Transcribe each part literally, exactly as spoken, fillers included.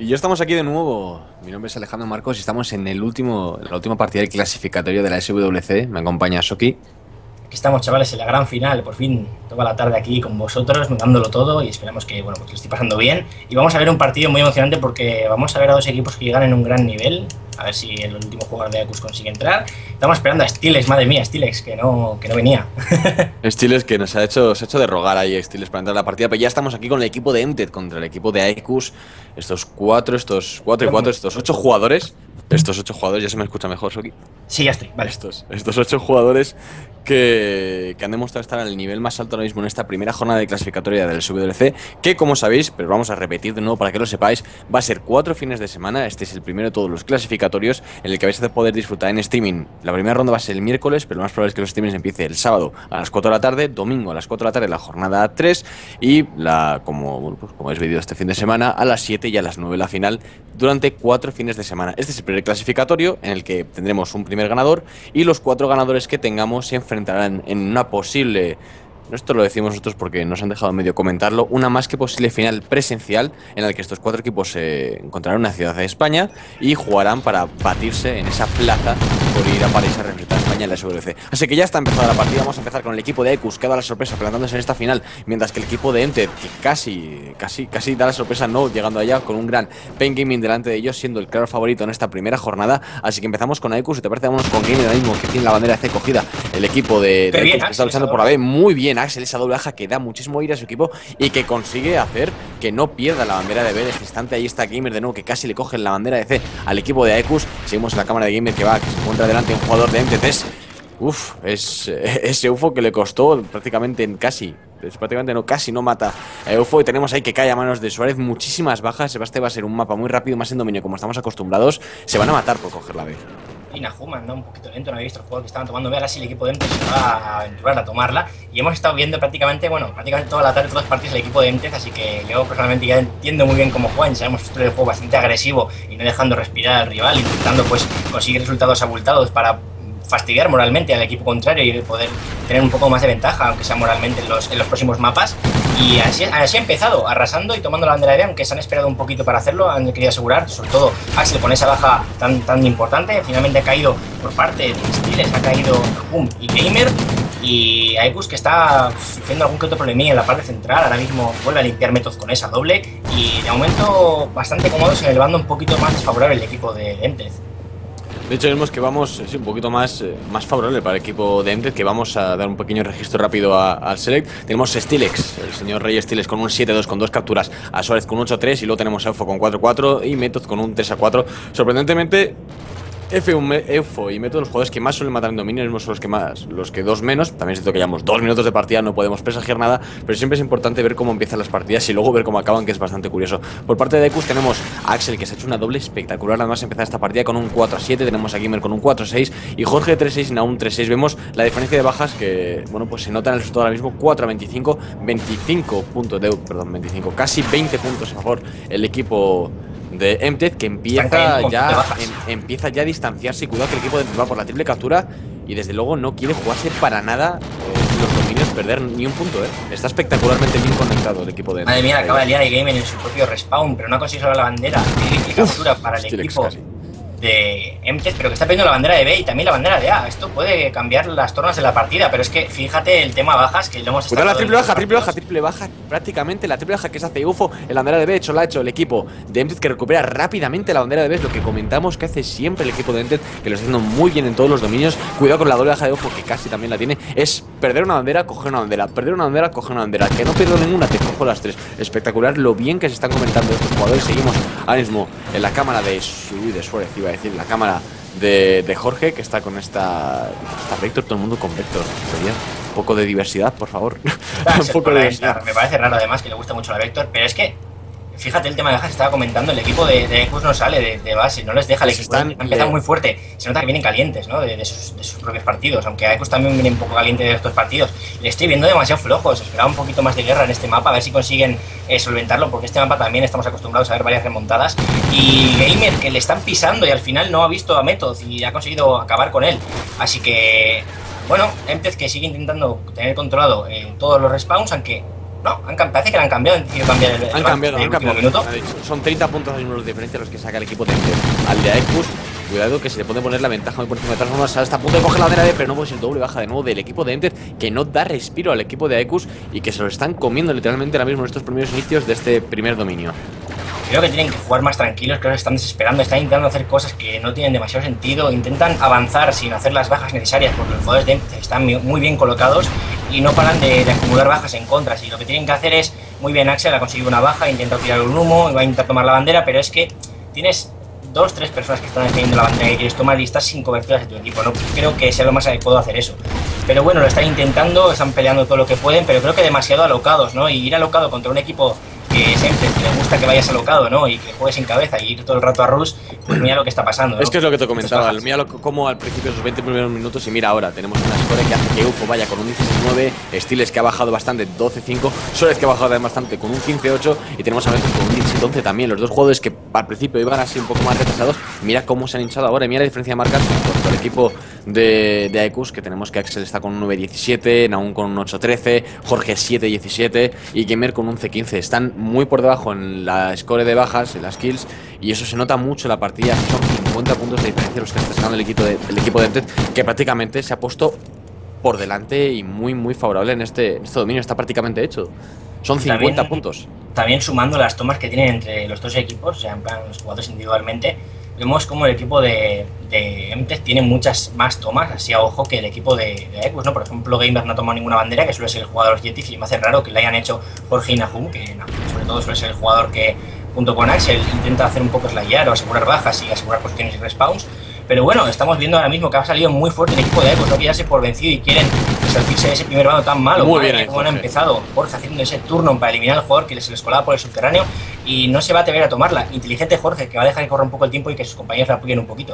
Y ya estamos aquí de nuevo. Mi nombre es Alejandro Marcos y estamos en el último, la última partida del clasificatorio de la S W C. Me acompaña Shoki. Aquí estamos, chavales, en la gran final. Por fin, toda la tarde aquí con vosotros, dándolo todo y esperamos que, bueno, pues lo estoy pasando bien. Y vamos a ver un partido muy emocionante porque vamos a ver a dos equipos que llegan en un gran nivel. A ver si el último jugador de Acus consigue entrar. Estamos esperando a Stilex, madre mía, Stilex, que no, que no venía. Stilex que nos ha hecho, se ha hecho de rogar ahí Stilex para entrar a la partida, pero ya estamos aquí con el equipo de Emted contra el equipo de Acus. Estos cuatro, estos cuatro y cuatro, estos ocho jugadores. Estos ocho jugadores, ya se me escucha mejor, Shoki. Sí, ya estoy, vale. Estos, estos ocho jugadores que, que han demostrado estar al nivel más alto ahora mismo en esta primera jornada de clasificatoria del S W C, que como sabéis, pero vamos a repetir de nuevo para que lo sepáis, va a ser cuatro fines de semana. Este es el primero de todos los clasificatorios en el que vais a poder disfrutar en streaming. La primera ronda va a ser el miércoles, pero lo más probable es que los streamings empiece el sábado a las cuatro de la tarde, domingo a las cuatro de la tarde la jornada tres y la, como, bueno, pues como habéis visto este fin de semana, a las siete y a las nueve la final durante cuatro fines de semana. Este es el primer clasificatorio en el que tendremos un primer ganador y los cuatro ganadores que tengamos se enfrentarán en una posible... Esto lo decimos nosotros porque nos han dejado medio comentarlo. Una más que posible final presencial en la que estos cuatro equipos se encontrarán en una ciudad de España y jugarán para batirse en esa plaza por ir a París a representar a España en la S W C. Así que ya está empezada la partida. Vamos a empezar con el equipo de Acus, que ha dado la sorpresa plantándose en esta final, mientras que el equipo de Emted, que casi, casi, casi da la sorpresa no llegando allá, con un gran Pain Gaming delante de ellos, siendo el claro favorito en esta primera jornada. Así que empezamos con Acus. Si te parece, vámonos con Gaming ahora mismo, que tiene la bandera de C cogida. El equipo de, de bien, Acus, que está luchando por la B. Muy bien, Axel, esa doble baja que da muchísimo aire a su equipo y que consigue hacer que no pierda la bandera de B en este instante. Ahí está Gamer de nuevo, que casi le coge la bandera de C al equipo de Acus. Seguimos en la cámara de Gamer que va, que se encuentra delante un jugador de Emted. Es, uf, es ese U F O que le costó prácticamente en casi, prácticamente no, casi no mata a U F O. Y tenemos ahí que cae a manos de Suárez, muchísimas bajas. Este va a ser un mapa muy rápido, más en dominio como estamos acostumbrados. Se van a matar por coger la B. Y Nahum anda un poquito lento, no había visto el juego que estaban tomando. Ahora sí el equipo de Emted se va a aventurar a tomarla. Y hemos estado viendo prácticamente, bueno, prácticamente toda la tarde, todas las partidas del equipo de Emted. Así que yo personalmente ya entiendo muy bien cómo juegan. Sabemos un estilo de juego bastante agresivo y no dejando respirar al rival, intentando pues conseguir resultados abultados para fastidiar moralmente al equipo contrario y poder tener un poco más de ventaja, aunque sea moralmente en los, en los próximos mapas. Y así, así ha empezado, arrasando y tomando la bandera de B, aunque se han esperado un poquito para hacerlo, han querido asegurar, sobre todo Axel con esa baja tan, tan importante. Finalmente ha caído por parte de Stiles, ha caído Hum y Gamer. Y Acus, que está sufriendo algún que otro problemilla en la parte central, ahora mismo vuelve a limpiar Method con esa doble. Y de momento bastante cómodos en el bando un poquito más desfavorable el equipo de Emted. De hecho, vemos que vamos sí, un poquito más, eh, más favorable para el equipo de Emted, que vamos a dar un pequeño registro rápido a, al Select. Tenemos Stilex, el señor Rey Stilex con un siete dos con dos capturas, a Suárez con un ocho tres y luego tenemos a U F O con cuatro cuatro y Method con un tres a cuatro. Sorprendentemente, F uno, E U F O y Method, los jugadores que más suelen matar en dominio, son los que más, los que dos menos. También es cierto que llevamos dos minutos de partida, no podemos presagiar nada, pero siempre es importante ver cómo empiezan las partidas y luego ver cómo acaban, que es bastante curioso. Por parte de Acus tenemos a Axel, que se ha hecho una doble espectacular, nada más empezar esta partida con un cuatro a siete, tenemos a Gamer con un cuatro a seis y Jorge tres a seis y Nahum tres a seis. Vemos la diferencia de bajas que, bueno, pues se nota en el resultado ahora mismo, cuatro a veinticinco, veinticinco puntos de, perdón, veinticinco, casi veinte puntos a favor el equipo de Emted, que empieza ya em, empieza ya a distanciarse. Y cuidado que el equipo de Emted va por la triple captura y desde luego no quiere jugarse para nada eh, los dominios, perder ni un punto, eh. Está espectacularmente bien conectado el equipo de Emted. Madre mía, acaba de liar a Gamer en su propio respawn, pero no ha conseguido salvar la bandera. Triple captura para el Stilex equipo casi de Emted, pero que está perdiendo la bandera de B y también la bandera de A. Esto puede cambiar las tornas de la partida, pero es que fíjate el tema bajas que lo hemos estado. Cuidado la triple baja, triple baja, triple baja, prácticamente la triple baja que se hace U F O en la bandera de B. Hecho, la ha hecho el equipo de Emted, que recupera rápidamente la bandera de B. Es lo que comentamos que hace siempre el equipo de Emted, que lo está haciendo muy bien en todos los dominios. Cuidado con la doble baja de U F O, que casi también la tiene. Es perder una bandera, coger una bandera, perder una bandera, coger una bandera. Que no pierdo ninguna, te cojo las tres. Espectacular lo bien que se están comentando estos jugadores. Seguimos ahora mismo en la cámara de, uy, de Suárez, iba a decir, la cámara De, de Jorge, que está con esta, esta Vector, todo el mundo con Vector. Sería un poco de diversidad, por favor. Un poco de diversidad. Me parece raro además que le gusta mucho la Vector, pero es que fíjate el tema de bajas que estaba comentando, el equipo de, de Acus no sale de, de base, no les deja, el equipo están, ha empezado le... muy fuerte, se nota que vienen calientes, ¿no? de, de, sus, de sus propios partidos, aunque Acus también viene un poco caliente de estos partidos. Le estoy viendo demasiado flojos, esperaba un poquito más de guerra en este mapa, a ver si consiguen eh, solventarlo, porque este mapa también estamos acostumbrados a ver varias remontadas. Y Gamer, que le están pisando y al final no ha visto a Method y ha conseguido acabar con él, así que bueno, Emted que sigue intentando tener controlado eh, todos los respawns, aunque No, han, parece que la han cambiado, han decidido cambiar el, el Han cambiado, han cambiado. minuto. Son treinta puntos de números de diferencia los que saca el equipo de Enter. Al de Aecus, cuidado que se le puede poner la ventaja muy por encima de todas formas. Está a punto de coger la bandera de, pero no, pues el doble baja de nuevo del equipo de Enter, que no da respiro al equipo de Aecus y que se lo están comiendo literalmente ahora mismo en estos primeros inicios de este primer dominio. Creo que tienen que jugar más tranquilos, creo que están desesperando, están intentando hacer cosas que no tienen demasiado sentido, intentan avanzar sin hacer las bajas necesarias porque los jugadores de Enter están muy bien colocados y no paran de, de acumular bajas en contras. Y lo que tienen que hacer es, muy bien Axel ha conseguido una baja, intenta tirar un humo, va a intentar tomar la bandera, pero es que tienes dos, tres personas que están defendiendo la bandera y quieres tomar y estás sin coberturas de tu equipo. No creo que sea lo más adecuado hacer eso. Pero bueno, lo están intentando, están peleando todo lo que pueden, pero creo que demasiado alocados, ¿no? Y ir alocado contra un equipo que siempre le gusta que vayas alocado, ¿no? Y que juegues sin cabeza y ir todo el rato a rush, pues mira lo que está pasando, ¿no? Es que es lo que te comentaba, mira lo, como al principio de esos veinte primeros minutos y mira ahora, tenemos una score que hace que UFO vaya con un dieciséis nueve, Stiles que ha bajado bastante, doce cinco, Suárez que ha bajado también bastante con un quince ocho y tenemos a veces con un diecisiete once también, los dos jugadores que al principio iban así un poco más retrasados, mira cómo se han hinchado ahora, y mira la diferencia de marcas con el equipo de, de Aecus, que tenemos que Axel está con un nueve diecisiete, Nahum con un ocho trece, Jorge siete diecisiete y Gamer con un once quince, están muy por debajo en la score de bajas, en las kills, y eso se nota mucho en la partida. Son cincuenta puntos de diferencia los que está sacando el equipo de, el equipo de Enter, que prácticamente se ha puesto por delante y muy muy favorable en este, en este dominio, está prácticamente hecho. Son cincuenta también, puntos. También sumando las tomas que tienen entre los dos equipos, o sea, en plan los jugadores individualmente, vemos como el equipo de, de M T E C tiene muchas más tomas, así a ojo, que el equipo de, de Aecus, ¿no? Por ejemplo, Gamer no ha tomado ninguna bandera, que suele ser el jugador de los Yetis, y me hace raro que le hayan hecho Jorge y Nahum, que Nahum, sobre todo suele ser el jugador que, junto con Axel, intenta hacer un poco slayar o asegurar bajas y asegurar posiciones y respawns. Pero bueno, estamos viendo ahora mismo que ha salido muy fuerte el equipo de Aecus, no quiere darse por vencido y quieren salirse de ese primer bando tan malo. Muy bien, como han empezado Jorge haciendo ese turno para eliminar al jugador que se les colaba por el subterráneo y no se va a atrever a tomarla. Inteligente Jorge, que va a dejar que corra un poco el tiempo y que sus compañeros la apoyen un poquito.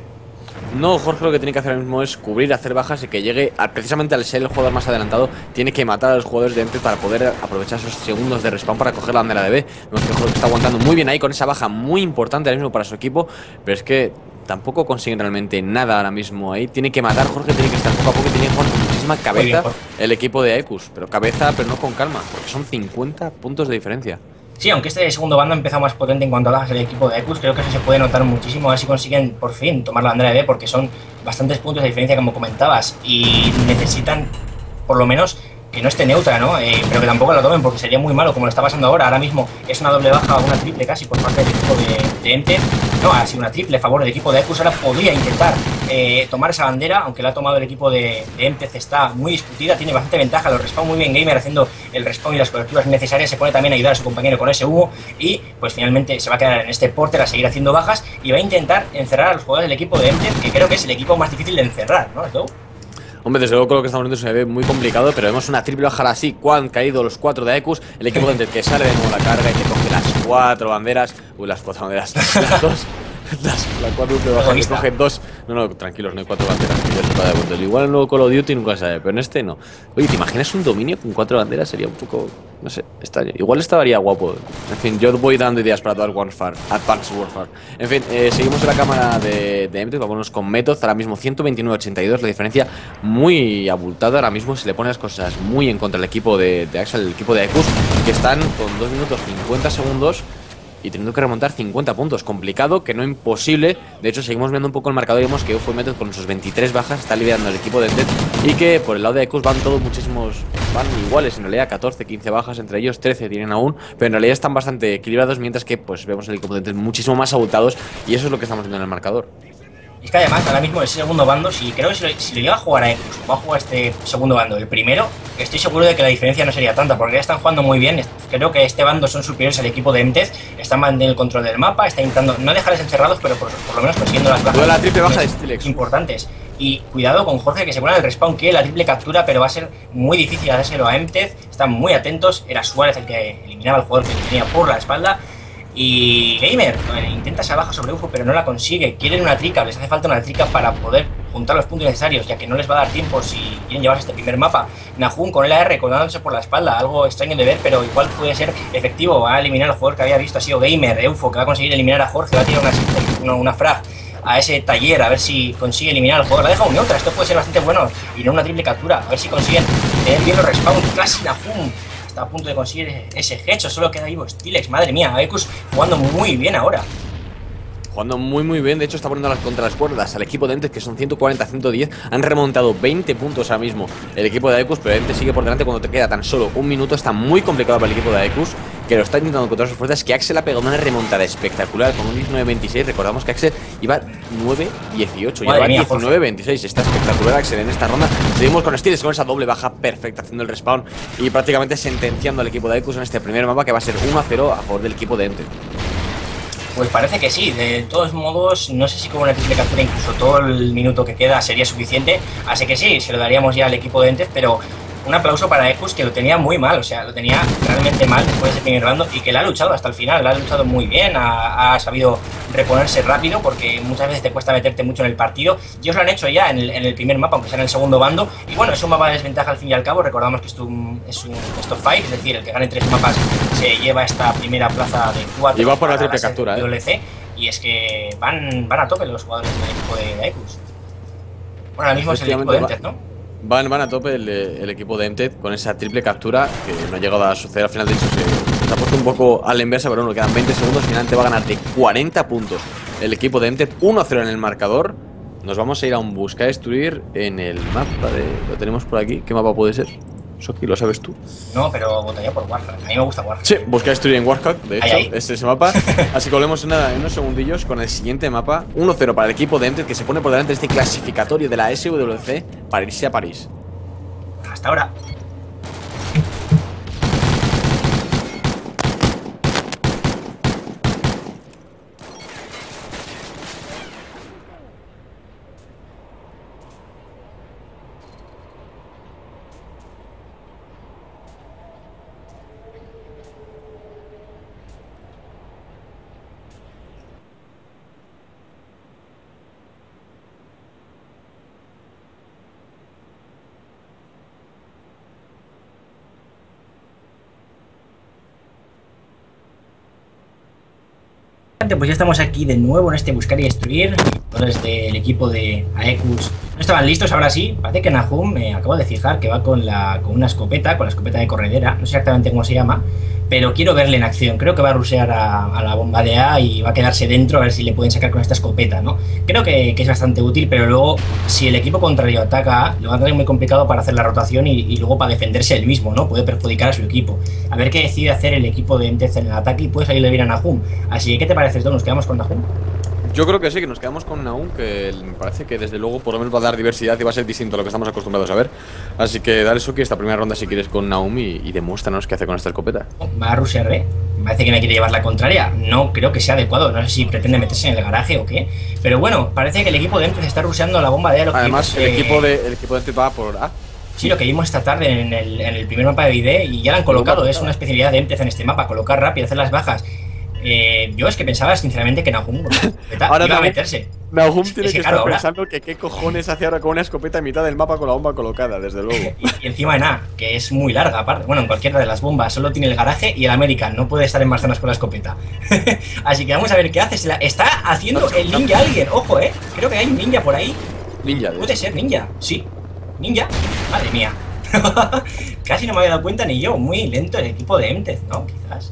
No, Jorge lo que tiene que hacer ahora mismo es cubrir, hacer bajas y que llegue, a, precisamente al ser el jugador más adelantado, tiene que matar a los jugadores de Enter para poder aprovechar esos segundos de respawn para coger la bandera de B. Vemos que Jorge está aguantando muy bien ahí con esa baja muy importante ahora mismo para su equipo, pero es que tampoco consiguen realmente nada ahora mismo ahí. Tiene que matar, Jorge tiene que estar poco a poco, tiene que jugar con muchísima cabeza bien, el equipo de Aecus, pero cabeza, pero no con calma, porque son cincuenta puntos de diferencia. Sí, aunque este segundo bando ha empezado más potente en cuanto a bajas el equipo de Aecus, creo que eso se puede notar muchísimo, a ver si consiguen por fin tomar la bandera de B, porque son bastantes puntos de diferencia, como comentabas, y necesitan por lo menos que no esté neutra, ¿no? Eh, pero que tampoco la tomen, porque sería muy malo, como lo está pasando ahora. Ahora mismo es una doble baja, una triple casi por parte del equipo de, de Enter. No, ha sido una triple a favor del equipo de Aecus. Ahora podría intentar eh, tomar esa bandera, aunque la ha tomado el equipo de, de M T E C, está muy discutida, tiene bastante ventaja, lo respawn muy bien Gamer haciendo el respawn y las coberturas necesarias, se pone también a ayudar a su compañero con ese humo y pues finalmente se va a quedar en este porter a seguir haciendo bajas y va a intentar encerrar a los jugadores del equipo de M T E C, que creo que es el equipo más difícil de encerrar, ¿no? ¿Esto? Hombre, desde luego creo que estamos viendo se ve muy complicado, pero vemos una triple baja así, cuando han caído los cuatro de Aecus, el equipo de que sale de nuevo la carga y que coge las cuatro banderas, uy, las cuatro banderas, las dos, las, la cuádruple baja que coge dos, no, no, tranquilos, no hay cuatro banderas, que ya se va de vuelta. Igual en el nuevo Call of Duty nunca se sabe, pero en este no. Oye, ¿te imaginas un dominio con cuatro banderas? Sería un poco, no sé, extraño. Igual estaría guapo. En fin, yo voy dando ideas para Advanced Warfare. Advanced Warfare. En fin, eh, seguimos en la cámara de, de M T E C, vámonos con Method. Ahora mismo ciento veintinueve a ochenta y dos, la diferencia muy abultada. Ahora mismo se le pone las cosas muy en contra el equipo de, de Axel, el equipo de Aecus, que están con dos minutos cincuenta segundos y teniendo que remontar cincuenta puntos. Complicado, que no imposible. De hecho, seguimos viendo un poco el marcador y vemos que UFO y Method con sus veintitrés bajas está liderando el equipo de M T E C y que por el lado de Aecus van todos muchísimos, van iguales, en realidad catorce, quince bajas, entre ellos trece tienen aún, pero en realidad están bastante equilibrados, mientras que pues vemos el equipo de M T E C muchísimo más abultados y eso es lo que estamos viendo en el marcador. Es que además ahora mismo el segundo bando, si creo que si lo, si lo llega a jugar a Aecus, va a jugar este segundo bando, el primero, estoy seguro de que la diferencia no sería tanta, porque ya están jugando muy bien. Creo que este bando son superiores al equipo de M T E C, están manteniendo el control del mapa, están intentando no dejarles encerrados, pero por, por lo menos consiguiendo las bajas la triple baja de Stilex importantes. Y cuidado con Jorge, que se pone en el respawn, que la triple captura, pero va a ser muy difícil hacérselo a M T E C. Están muy atentos, era Suárez el que eliminaba al jugador que tenía por la espalda. Y Gamer eh, intenta esa baja sobre UFO, pero no la consigue. Quieren una tricap, les hace falta una tricap para poder juntar los puntos necesarios, ya que no les va a dar tiempo si quieren llevarse este primer mapa. Nahum con el A R colgándose por la espalda, algo extraño de ver, pero igual puede ser efectivo. Va a eliminar al jugador que había visto, ha sido Gamer. UFO, que va a conseguir eliminar a Jorge, va a tirar una, una, una frag a ese taller, a ver si consigue eliminar al jugador. La deja un otra, esto puede ser bastante bueno y no una triple captura. A ver si consiguen tener bien los respawns. Casi Nahum está a punto de conseguir ese hecho, solo queda vivo Stilex, madre mía, Aekus jugando muy bien ahora. Jugando muy muy bien, de hecho está poniendo las contra las cuerdas al equipo de Entez, que son ciento cuarenta a ciento diez. Han remontado veinte puntos ahora mismo el equipo de Aekus, pero Entez sigue por delante cuando te queda tan solo un minuto. Está muy complicado para el equipo de Aekus, que lo está intentando contra sus fuerzas. Que Axel ha pegado una remontada espectacular con un diecinueve veintiséis. Recordamos que Axel iba nueve dieciocho, ya va diecinueve veintiséis. Está espectacular Axel en esta ronda. Seguimos con Stiles con esa doble baja perfecta, haciendo el respawn y prácticamente sentenciando al equipo de Aekus en este primer mapa, que va a ser uno a cero a favor del equipo de Entez. Pues parece que sí, de todos modos, no sé si con una triple captura incluso todo el minuto que queda sería suficiente, así que sí, se lo daríamos ya al equipo de Entez, pero un aplauso para Aekus, que lo tenía muy mal, o sea, lo tenía realmente mal después de ese primer round, y que la ha luchado hasta el final, la ha luchado muy bien, ha, ha sabido reponerse rápido, porque muchas veces te cuesta meterte mucho en el partido. Ellos lo han hecho ya en el, en el primer mapa, aunque sea en el segundo bando, y bueno, es un mapa de desventaja al fin y al cabo. Recordamos que esto es un top cinco, es decir, el que gane tres mapas se lleva esta primera plaza de cuatro. Y va por la triple captura, W C, eh. Y es que van, van a tope los jugadores del equipo de, de Aekus. Bueno, ahora mismo es el equipo de Entez, ¿no? Van, van a tope el, el equipo de Entez con esa triple captura que no ha llegado a suceder al final. De hecho, se, se ha puesto un poco a la inversa, pero bueno, quedan veinte segundos. Finalmente va a ganar de cuarenta puntos el equipo de Entez, uno a cero en el marcador. Nos vamos a ir a un busca destruir en el mapa de... Lo tenemos por aquí. ¿Qué mapa puede ser? Soki, ¿lo sabes tú? No, pero votaría por Warhack. A mí me gusta Warhack. Sí, busca destruir en Warhack, de hecho, ahí, ahí. es ese mapa. Así que volvemos en, nada, en unos segundillos con el siguiente mapa. uno cero para el equipo de Entez, que se pone por delante de este clasificatorio de la S W C para irse a París. Hasta ahora. Pues ya estamos aquí de nuevo en este buscar y destruir. Los del equipo de Aekus no estaban listos, ahora sí. Parece que Nahum, me acabo de fijar que va con, la, con una escopeta, con la escopeta de corredera. No sé exactamente cómo se llama, pero quiero verle en acción. Creo que va a rushear a, a la bomba de A y va a quedarse dentro a ver si le pueden sacar con esta escopeta, ¿no? Creo que, que es bastante útil, pero luego si el equipo contrario ataca A, lo va a tener muy complicado para hacer la rotación y, y luego para defenderse él mismo, ¿no? Puede perjudicar a su equipo. A ver qué decide hacer el equipo de Entez en el ataque y puede salirle bien a Nahum. Así que, ¿qué te parece esto? ¿Nos quedamos con Nahum? Yo creo que sí, que nos quedamos con Nahum, que me parece que desde luego por lo menos va a dar diversidad y va a ser distinto a lo que estamos acostumbrados a ver. Así que dale, Soki, esta primera ronda si quieres con Nahum y, y demuéstranos qué hace con esta escopeta. Va a rushear, ¿eh? Parece que me quiere llevar la contraria. No creo que sea adecuado, no sé si pretende meterse en el garaje o qué. Pero bueno, parece que el equipo de Entez está rusheando la bomba de A. Además, que, el, equipo de, el equipo de Entez va por A. Sí, lo que vimos esta tarde en el, en el primer mapa de I D y ya lo han colocado. Es una especialidad de Entez en este mapa, colocar rápido, hacer las bajas. Eh, yo es que pensaba sinceramente que Nahum ahora iba a meterse. Nahum tiene es que, que claro, estar ahora... pensando que qué cojones hace ahora con una escopeta en mitad del mapa con la bomba colocada, desde luego. y, y encima en A, que es muy larga aparte. Bueno, en cualquiera de las bombas, solo tiene el garaje y el American, no puede estar en más zonas con la escopeta. Así que vamos a ver qué hace. La... Está haciendo el ninja alguien, ojo, eh. Creo que hay un ninja por ahí. Ninja, puede ser ninja, sí. Ninja, madre mía. Casi no me había dado cuenta ni yo. Muy lento el equipo de Entez, ¿no? Quizás.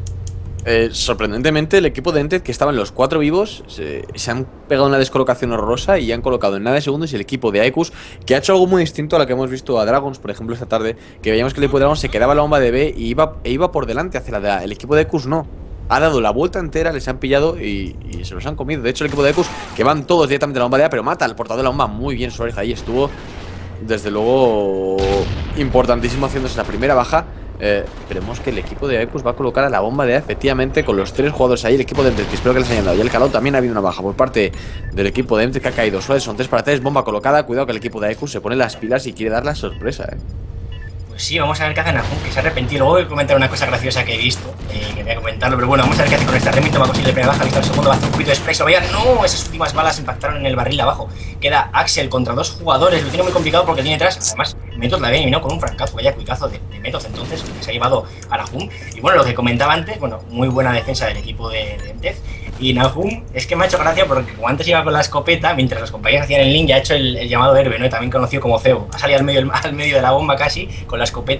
Eh, sorprendentemente, el equipo de Entez, que estaban los cuatro vivos, se, se han pegado una descolocación horrorosa y han colocado en nada de segundos. Y el equipo de Aekus, que ha hecho algo muy distinto a lo que hemos visto a Dragons, por ejemplo, esta tarde, que veíamos que el equipo de Dragons se quedaba en la bomba de B y iba, e iba por delante hacia la de A. El equipo de Aekus no. Ha dado la vuelta entera, les han pillado y, y se los han comido. De hecho, el equipo de Aekus, que van todos directamente a la bomba de A, pero mata al portador de la bomba muy bien. Suárez ahí estuvo, desde luego, importantísimo haciéndose la primera baja. Eh, esperemos que el equipo de Aekus va a colocar a la bomba de A, efectivamente, con los tres jugadores ahí. El equipo de Entez, que espero que les hayan dado. Y el calado también ha habido una baja por parte del equipo de Entez, que ha caído. Suárez, son tres para tres, bomba colocada. Cuidado que el equipo de Aekus se pone las pilas y quiere dar la sorpresa, eh. Pues sí, vamos a ver qué hace Nahum, que se ha arrepentido. Luego voy a comentar una cosa graciosa que he visto, eh, que voy a comentarlo, pero bueno, vamos a ver qué hace con este remito. Va a conseguir la primera baja, ha visto el segundo, va a hacer un poquito de spray. Vaya, no, esas últimas balas impactaron en el barril de abajo. Queda Axel contra dos jugadores, lo tiene muy complicado porque tiene detrás. Además, Metos la había eliminado con un francazo, vaya cuicazo de, de Metos entonces, que se ha llevado a Nahum. Y bueno, lo que comentaba antes, bueno, muy buena defensa del equipo de, de Entez. Y Nahum, es que me ha hecho gracia porque como antes iba con la escopeta, mientras los compañeros hacían el ninja, ha hecho el, el llamado Herbe, ¿no? También conocido como Cebo. Ha salido al medio, al medio de la bomba casi, con la escopeta.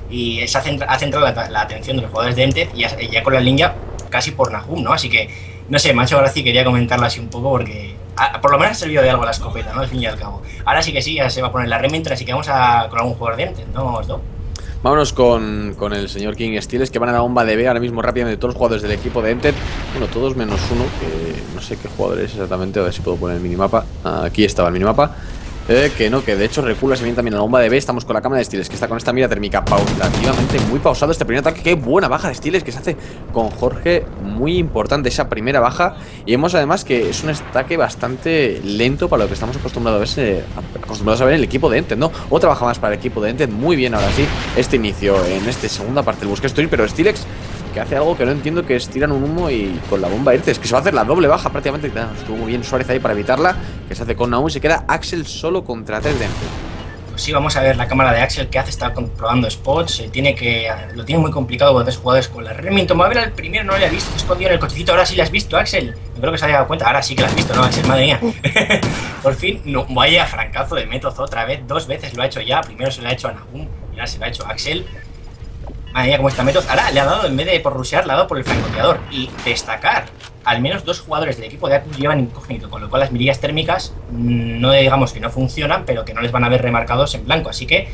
y se ha centrado, ha centrado la, la atención de los jugadores de Entez y ya, ya con la línea casi por Nahum, ¿no? Así que, no sé, me ha hecho gracia y quería comentarlo así un poco porque a, por lo menos ha servido de algo la escopeta, ¿no? Al fin y al cabo. Ahora sí que sí, ya se va a poner la Remington, así que vamos a con algún jugador de Entez, ¿no, Osdo? Vámonos con, con el señor King Steelers, que van a la bomba de B ahora mismo rápidamente. Todos los jugadores del equipo de Entez, bueno, todos menos uno, que no sé qué jugador es exactamente, a ver si puedo poner el minimapa. Aquí estaba el minimapa. Eh, que no, que de hecho recula se viene también a la bomba de B. Estamos con la cámara de Steelers, que está con esta mira térmica paulativamente, muy pausado este primer ataque. Qué buena baja de Steelers que se hace con Jorge, muy importante esa primera baja. Y vemos además que es un ataque bastante lento para lo que estamos acostumbrados a ver, acostumbrados a ver en el equipo de Entez, ¿no? Otra baja más para el equipo de Entez, muy bien ahora sí, este inicio en esta segunda parte del Busca Story, pero Steelers que hace algo que no entiendo, que es tiran un humo y con la bomba irte. Es que se va a hacer la doble baja prácticamente. Estuvo muy bien Suárez ahí para evitarla, que se hace con Nahum y se queda Axel solo contra tres de Entez. Pues sí, vamos a ver la cámara de Axel que hace, está comprobando spots, eh, tiene que, lo tiene muy complicado con tres jugadores con la Remington. Va a ver al primero, no le ha visto, escondido en el cochecito, ahora sí le has visto, Axel. Yo creo que se había dado cuenta, ahora sí que lo has visto, ¿no, Axel? Madre mía. Por fin, no, vaya francazo de Metoz otra vez, dos veces lo ha hecho ya, primero se lo ha hecho a Nahum y ahora se lo ha hecho a Axel. Madre mía, cómo está Metoz. Ahora le ha dado, en vez de por rushear, le ha dado por el francotirador. Y destacar, al menos dos jugadores del equipo de Acus llevan incógnito, con lo cual las mirillas térmicas no digamos que no funcionan, pero que no les van a ver remarcados en blanco. Así que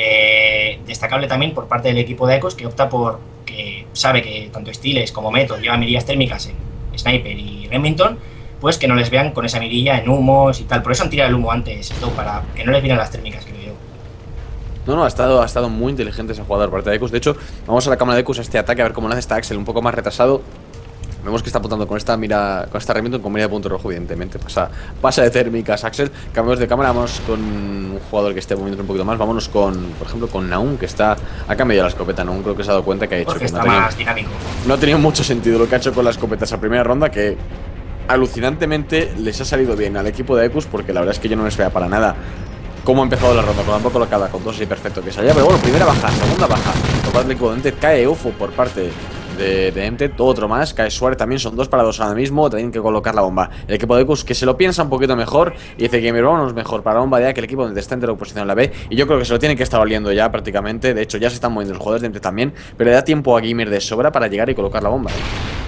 eh, destacable también por parte del equipo de Acus, que opta por, que sabe que tanto Steelers como Metoz llevan mirillas térmicas en Sniper y Remington, pues que no les vean con esa mirilla en humos y tal. Por eso han tirado el humo antes, todo para que no les vieran las térmicas, creo yo. No, no, ha estado, ha estado muy inteligente ese jugador por parte de Ecus. De hecho, vamos a la cámara de Ecus a este ataque a ver cómo lo hace esta Axel, un poco más retrasado. Vemos que está apuntando con esta mira, con esta Remington con mira de punto rojo, evidentemente. Pasa, pasa de térmicas Axel. Cambiamos de cámara, vamos con un jugador que esté moviendo un poquito más. Vámonos con, por ejemplo, con Nahum, que está acá medio de la escopeta. Nahum creo que se ha dado cuenta que ha hecho. Porque que está no tenía, más dinámico. No ha tenido mucho sentido lo que ha hecho con la escopeta esa primera ronda, que alucinantemente les ha salido bien al equipo de Ecus, porque la verdad es que yo no les veía para nada cómo ha empezado la ronda, con la poco colocada, con dos así perfecto que salía. Pero bueno, primera baja, segunda baja por parte del equipo de Entez, cae Eufo por parte de, de Entez, otro más, cae Suárez también, son dos para dos ahora mismo, tienen que colocar la bomba. El equipo de Ecus que se lo piensa un poquito mejor y dice que vámonos mejor para la bomba de A, que el equipo de Entez está entre la oposición en la B, y yo creo que se lo tienen que estar valiendo ya prácticamente. De hecho ya se están moviendo los jugadores de Entez también, pero le da tiempo a Gamer de sobra para llegar y colocar la bomba.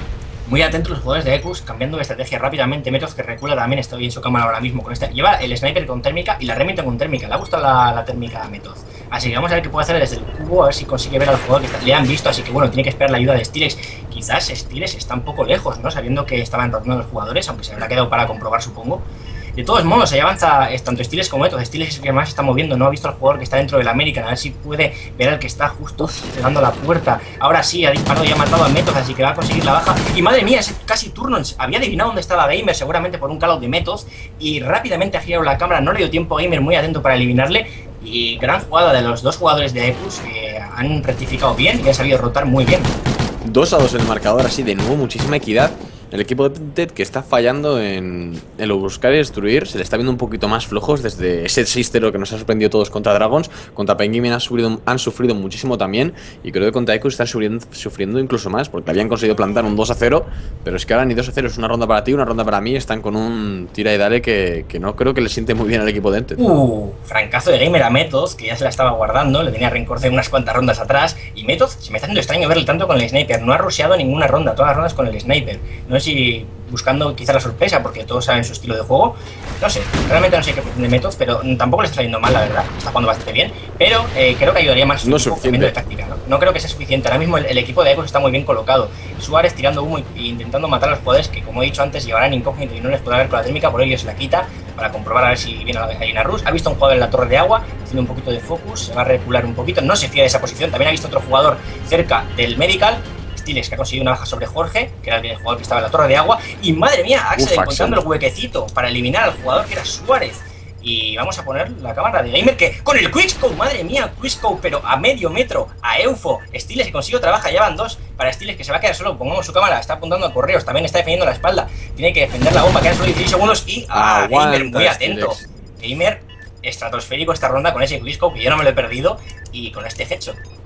Muy atentos los jugadores de Ecus, cambiando de estrategia rápidamente. Metoz, que recula también, está en su cámara ahora mismo con esta. Lleva el sniper con térmica y la Remington con térmica. Le ha gustado la, la térmica a Metoz. Así que vamos a ver qué puede hacer desde el cubo, a ver si consigue ver al jugador que está, le han visto. Así que bueno, tiene que esperar la ayuda de Steelers. Quizás Steelers está un poco lejos, ¿no? Sabiendo que estaban rotando los jugadores, aunque se habrá quedado para comprobar, supongo. De todos modos, ahí avanza tanto Steelers como Metoz. Steelers es el que más se está moviendo, no ha visto al jugador que está dentro del American, a ver si puede ver al que está justo cerrando la puerta. Ahora sí, ha disparado y ha matado a Metoz, así que va a conseguir la baja. Y madre mía, es casi turno, había adivinado dónde estaba Gamer, seguramente por un callout de Metoz, y rápidamente ha girado la cámara, no le dio tiempo a Gamer, muy atento para eliminarle. Y gran jugada de los dos jugadores de Ecus, que han rectificado bien y han sabido rotar muy bien. dos a dos en el marcador, así de nuevo, muchísima equidad. El equipo de Entez, que está fallando en, en lo buscar y destruir, se le está viendo un poquito más flojos desde ese seis cero que nos ha sorprendido todos contra Dragons. Contra Penguin han sufrido, han sufrido muchísimo también, y creo que contra Ecus están sufriendo, sufriendo incluso más, porque habían conseguido plantar un dos a cero, pero es que ahora ni dos a cero, es una ronda para ti, una ronda para mí. Están con un tira y dale que, que no creo que le siente muy bien al equipo de Entez. Uh, francazo de Gamer a Metoz, que ya se la estaba guardando, le tenía rencor de unas cuantas rondas atrás. Y Metoz, se me está haciendo extraño verle tanto con el sniper, no ha rusheado ninguna ronda, todas las rondas con el sniper. No sé si buscando quizá la sorpresa, porque todos saben su estilo de juego. No sé, realmente no sé qué pretende Metoz, pero tampoco le está saliendo mal, la verdad. Está jugando bastante bien, pero eh, creo que ayudaría más no un poco cambiando de táctica, ¿no? No creo que sea suficiente. Ahora mismo el, el equipo de Ecos está muy bien colocado. Suárez tirando humo e intentando matar a los jugadores que, como he dicho antes, llevarán incógnito y no les podrá ver con la térmica, por ello se la quita para comprobar a ver si viene la Lina Rus. Ha visto a un jugador en la torre de agua, haciendo un poquito de focus, se va a recular un poquito, no se fía de esa posición. También ha visto otro jugador cerca del medical, Steelers, que ha conseguido una baja sobre Jorge, que era el jugador que estaba en la torre de agua. Y madre mía, Axel Uf, encontrando el huequecito para eliminar al jugador que era Suárez. Y vamos a poner la cámara de Gamer, que con el Quickscope, madre mía, Quickscope, pero a medio metro, a Eufo. Steelers que consigue otra baja, ya van dos para Steelers, que se va a quedar solo. Pongamos su cámara, está apuntando a correos, también está defendiendo la espalda. Tiene que defender la bomba, quedan solo dieciséis segundos y a Gamer muy atento. Gamer estratosférico esta ronda con ese Quickscope, que yo no me lo he perdido, y con este headshot.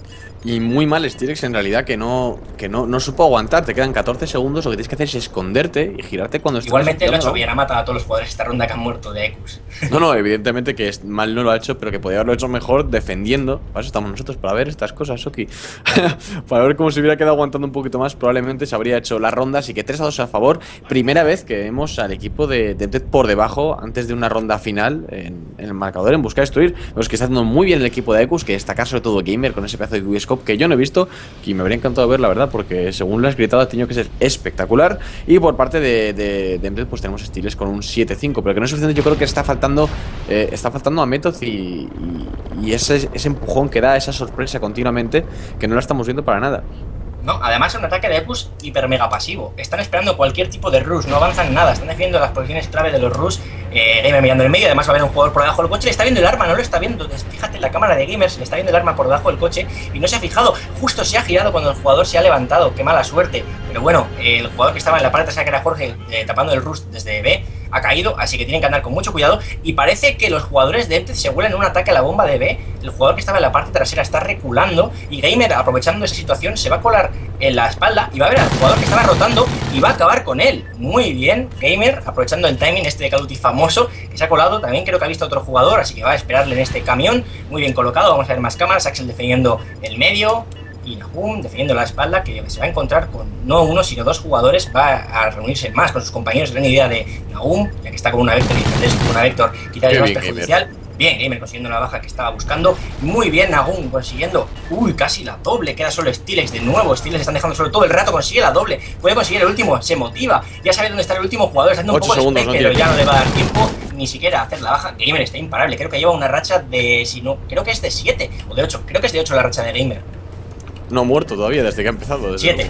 Y muy mal Steelix en realidad, que no que no, no supo aguantar. Te quedan catorce segundos, lo que tienes que hacer es esconderte y girarte cuando estés. Igualmente lo ha hecho bien, ha matado a todos los jugadores esta ronda que han muerto de Ecus. No, no, evidentemente que mal no lo ha hecho, pero que podría haberlo hecho mejor defendiendo. Para eso estamos nosotros, para ver estas cosas, Oki. Para ver cómo se hubiera quedado aguantando un poquito más, probablemente se habría hecho la ronda. Así que tres a dos a favor. Primera vez que vemos al equipo de Tempted por debajo antes de una ronda final en, en el marcador, en buscar destruir. Los que está haciendo muy bien el equipo de Ecus, que destacar sobre todo Gamer con ese pedazo de Q-Scope que yo no he visto y me habría encantado ver, la verdad, porque según lo has gritado ha tenido que ser espectacular. Y por parte de, de, de Empted, pues tenemos Steelix con un siete cinco, pero que no es suficiente. Yo creo que está faltando eh, está faltando a Method y, y, y ese, ese empujón que da, esa sorpresa continuamente, que no la estamos viendo para nada. No, además es un ataque de Ecus hiper mega pasivo. Están esperando cualquier tipo de rush, no avanzan nada, están defendiendo las posiciones clave de los rush. eh, Gamer mirando en el medio, además va a haber un jugador por debajo del coche, le está viendo el arma, no lo está viendo. Entonces, fíjate en la cámara de Gamer, se le está viendo el arma por debajo del coche y no se ha fijado, justo se ha girado cuando el jugador se ha levantado, qué mala suerte. Pero bueno, eh, el jugador que estaba en la parte trasera, que era Jorge, eh, tapando el rush desde B, ha caído, así que tienen que andar con mucho cuidado. Y parece que los jugadores de Empted se vuelan un ataque a la bomba de B. El jugador que estaba en la parte trasera está reculando y Gamer, aprovechando esa situación, se va a colar en la espalda y va a ver al jugador que estaba rotando y va a acabar con él. Muy bien, Gamer, aprovechando el timing este de Call of Duty famoso que se ha colado. También creo que ha visto a otro jugador, así que va a esperarle en este camión. Muy bien colocado, vamos a ver más cámaras. Axel defendiendo el medio y Nahum defendiendo la espalda, que se va a encontrar con no uno sino dos jugadores. Va a reunirse más con sus compañeros. Gran idea de Nahum, ya que está con una Vector y con una Vector quizás es más perjudicial. Bien, Gamer consiguiendo la baja que estaba buscando. Muy bien, Nahum consiguiendo. Uy, casi la doble. Queda solo Steelix de nuevo. Steelix están dejando solo todo el rato. Consigue la doble. Puede conseguir el último. Se motiva. Ya sabe dónde está el último jugador. Está haciendo un poco de spray, pero ya no le va a dar tiempo ni siquiera a hacer la baja. Gamer está imparable. Creo que lleva una racha de. Si no, creo que es de siete o de ocho. Creo que es de ocho la racha de Gamer. No ha muerto todavía desde que ha empezado. siete.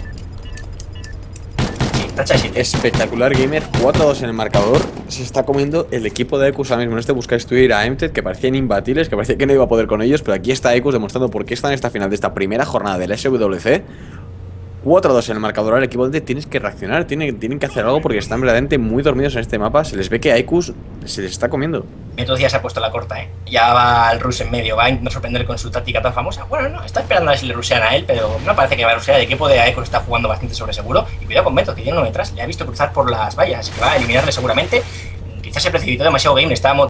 Espectacular, Gamer, cuatro a dos en el marcador. Se está comiendo el equipo de Ecus ahora mismo en este busca destruir a Empted, que parecían imbatibles, que parecía que no iba a poder con ellos, pero aquí está Ecus demostrando por qué está en esta final de esta primera jornada del S W C. cuatro a dos en el marcador. Ahora el equipo de tienes que reaccionar, tienen, tienen que hacer algo porque están verdaderamente muy dormidos en este mapa. Se les ve que a Ecus se les está comiendo. Method ya se ha puesto la corta, ¿eh? Ya va el rush en medio, va a intentar sorprender con su táctica tan famosa. Bueno, no, está esperando a ver si le rushean a él, pero no parece que va a rushear. El equipo de Ecus está jugando bastante sobre seguro. Y cuidado con Method, que tiene uno detrás. Le ha visto cruzar por las vallas, así que va a eliminarle seguramente. Quizás se precipitó demasiado Game, estaba